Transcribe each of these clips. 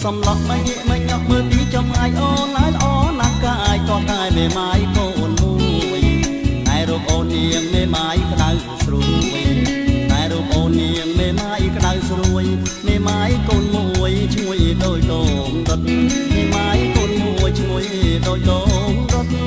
សំឡក់មិនងាកមិនញ៉ាក់មើលពីចំងាយអូនឡាយល្អណាស់កាយក៏តែមេម៉ាយកូនមួយតែរូបអូននាងមេម៉ាយក្តៅស្រួយតែរូបអូននាងមេម៉ាយក្តៅស្រួយមេម៉ាយកូនមួយឈ្ងុយដូចដូងដុតមេម៉ាយកូនមួយឈ្ងុយដូចដូងដុត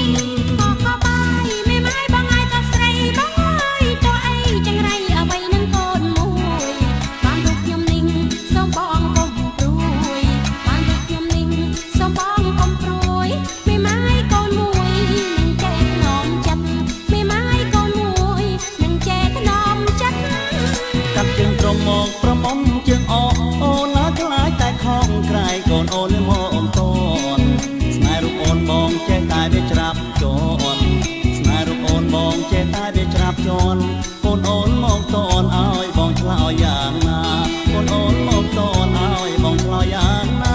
មកប្រមុំជើងអអូនណាខ្លាចតែខំក្រែងកូនអូនមកអមតនស្នេហ៍រូបអូនបងចេះតែវាច្រាប់ជន់ស្នេហ៍រូបអូនបងចេះតែវាច្រាប់ជន់កូនអូនមកតនឲ្យបងឆ្លើយយ៉ាងណាកូនអូនមកតនឲ្យបងឆ្លើយយ៉ាងណា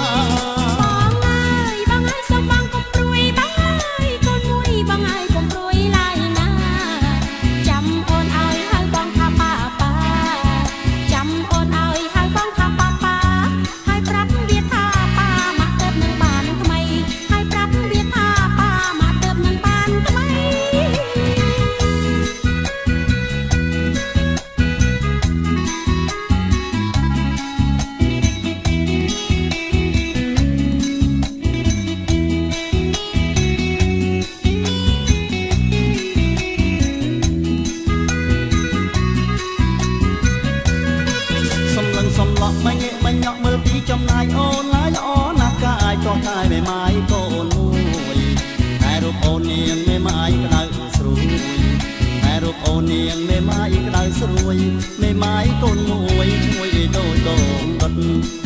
សំឡក់មិនងាកមិនញ៉ាក់មើលពីចំណាយអូនឡាយល្អណាស់កាយក៏តែមេម៉ាយកូនមួយតែរូបអូននាងមេម៉ាយក្តៅស្រួយតែរូបអូននាងមេម៉ាយក្តៅស្រួយមេម៉ាយកូនមួយឈ្ងុយដូចដូងដុត